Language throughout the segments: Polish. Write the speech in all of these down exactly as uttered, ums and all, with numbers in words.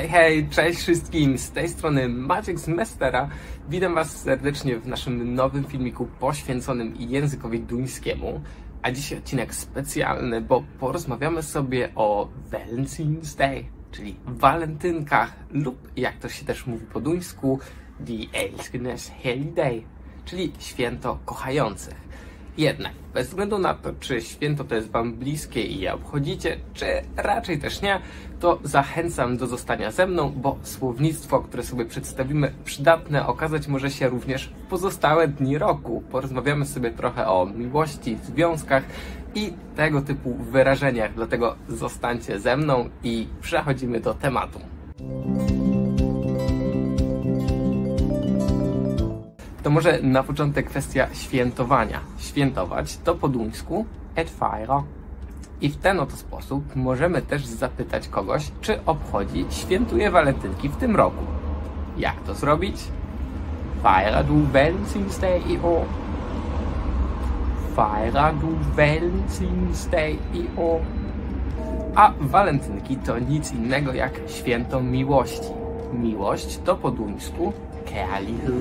Hej, hej, cześć wszystkim, z tej strony Maciek z Mestera. Witam Was serdecznie w naszym nowym filmiku poświęconym językowi duńskiemu. A dzisiaj odcinek specjalny, bo porozmawiamy sobie o Valentine's Day, czyli walentynkach lub jak to się też mówi po duńsku, Die Elskenes Helligdag, czyli święto kochających. Jednak, bez względu na to, czy święto to jest Wam bliskie i je obchodzicie, czy raczej też nie, to zachęcam do zostania ze mną, bo słownictwo, które sobie przedstawimy, przydatne okazać może się również w pozostałe dni roku. Porozmawiamy sobie trochę o miłości, związkach i tego typu wyrażeniach, dlatego zostańcie ze mną i przechodzimy do tematu. To może na początek kwestia świętowania. Świętować to po duńsku et fira. I w ten oto sposób możemy też zapytać kogoś, czy obchodzi, świętuje walentynki w tym roku. Jak to zrobić? Fira du Valentine's Day i o. Fira du Valentine's Day i o. A walentynki to nic innego jak święto miłości. Miłość to po duńsku kærlighed.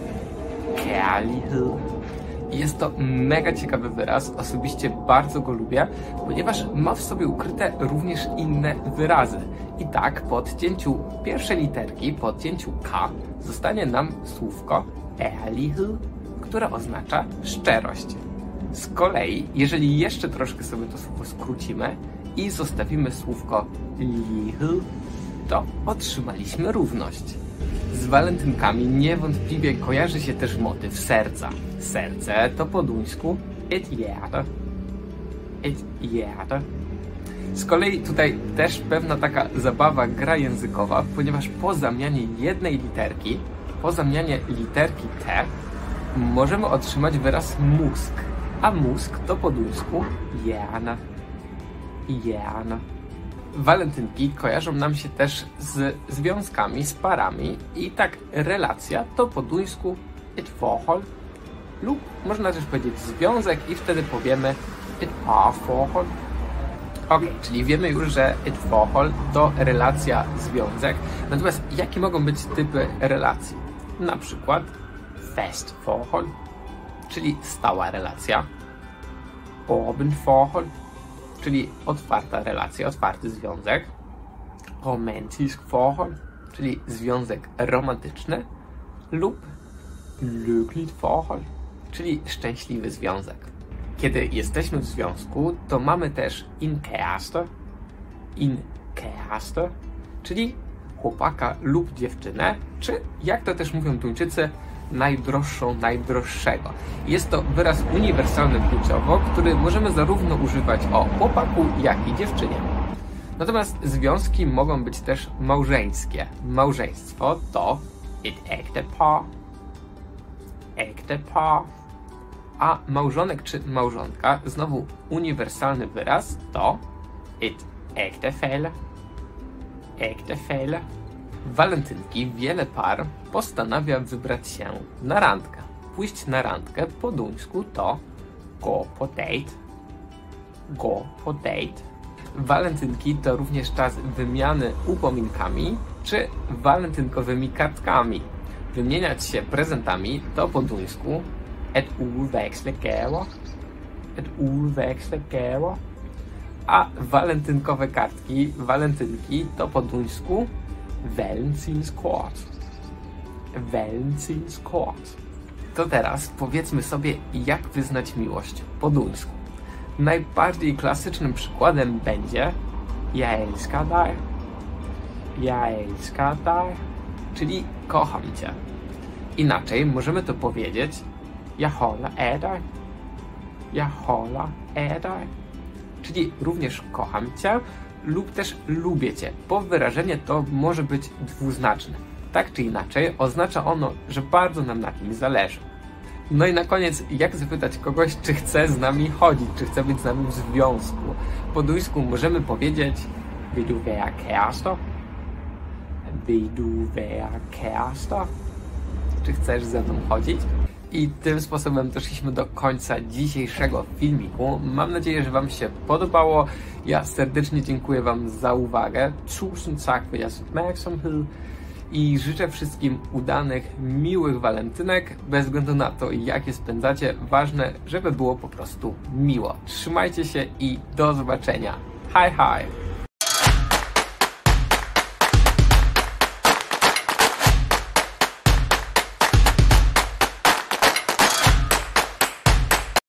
Kærlighed. Jest to mega ciekawy wyraz, osobiście bardzo go lubię, ponieważ ma w sobie ukryte również inne wyrazy. I tak po odcięciu pierwszej literki, po odcięciu K, zostanie nam słówko ærlighed, które oznacza szczerość. Z kolei, jeżeli jeszcze troszkę sobie to słowo skrócimy i zostawimy słówko lighed, to otrzymaliśmy równość. Z walentynkami niewątpliwie kojarzy się też motyw serca. Serce to po duńsku et hjerte. Et hjerte. Z kolei tutaj też pewna taka zabawa, gra językowa, ponieważ po zamianie jednej literki, po zamianie literki T, możemy otrzymać wyraz mózg. A mózg to po duńsku hjerne. Hjerne. Walentynki kojarzą nam się też z związkami, z parami i tak relacja to po duńsku et forhold lub można też powiedzieć związek i wtedy powiemy et parforhold. Ok, czyli wiemy już, że et forhold to relacja, związek. Natomiast jakie mogą być typy relacji? Na przykład fast forhold, czyli stała relacja, open forhold, czyli otwarta relacja, otwarty związek, romantisk forhold, czyli związek romantyczny, lub lykkelig forhold, czyli szczęśliwy związek. Kiedy jesteśmy w związku, to mamy też in kæreste, in kæreste, czyli chłopaka lub dziewczynę, czy jak to też mówią Duńczycy, najdroższą, najdroższego. Jest to wyraz uniwersalny płciowo, który możemy zarówno używać o chłopaku, jak i dziewczynie. Natomiast związki mogą być też małżeńskie. Małżeństwo to et ægtepar, ægtepar, a małżonek czy małżonka, znowu uniwersalny wyraz, to et ægtefælle, ægtefælle. W walentynki wiele par postanawia wybrać się na randkę. Pójść na randkę po duńsku to gå på date. Gå på date. Walentynki to również czas wymiany upominkami czy walentynkowymi kartkami. Wymieniać się prezentami to po duńsku et udveksle gaver. Et udveksle gaver. A walentynkowe kartki, walentynki to po duńsku Valentinskort. Valentinskort. To teraz powiedzmy sobie, jak wyznać miłość po duńsku. Najbardziej klasycznym przykładem będzie Jeg elsker dig. Jeg elsker dig, czyli kocham cię. Inaczej możemy to powiedzieć Jeg holder af dig. Jeg holder af dig, czyli również kocham cię lub też lubię cię, bo wyrażenie to może być dwuznaczne. Tak czy inaczej oznacza ono, że bardzo nam na kimś zależy. No i na koniec, jak zapytać kogoś, czy chce z nami chodzić, czy chce być z nami w związku. Po duńsku możemy powiedzieć Vil du være kærester? Vil du være kærester? Czy chcesz ze mną chodzić? I tym sposobem doszliśmy do końca dzisiejszego filmiku. Mam nadzieję, że Wam się podobało. Ja serdecznie dziękuję Wam za uwagę. Tusind tak for jeres opmærksomhed. I życzę wszystkim udanych, miłych walentynek, bez względu na to, jak je spędzacie. Ważne, żeby było po prostu miło. Trzymajcie się i do zobaczenia. Hi, hi!